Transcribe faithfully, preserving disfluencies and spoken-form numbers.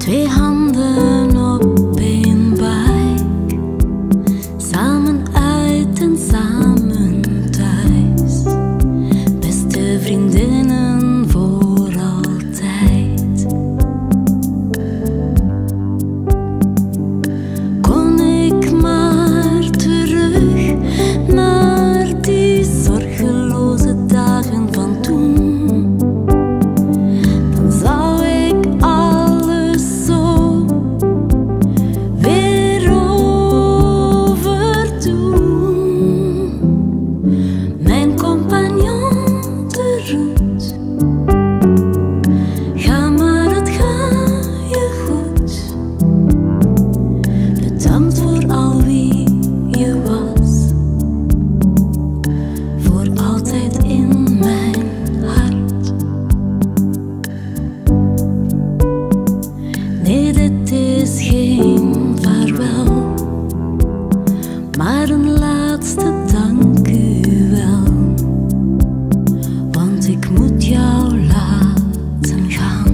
Twee handen op één buik, samen uit en samen thuis. Beste vriendinnen voor altijd. Kon ik maar terug naar die zorgeloze dagen van toen, dan zou ik alles zo weer overdoen. Mijn compagnon de route, ga maar, het gaat je goed. Bedankt voor al wie je was, voor altijd in mijn hart. Nee, dit is geen vaarwel, maar een laatste dank u wel, want ik moet jou laten gaan.